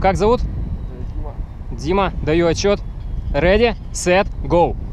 Как зовут? Дима. Дима, даю отчет. Ready, set, go.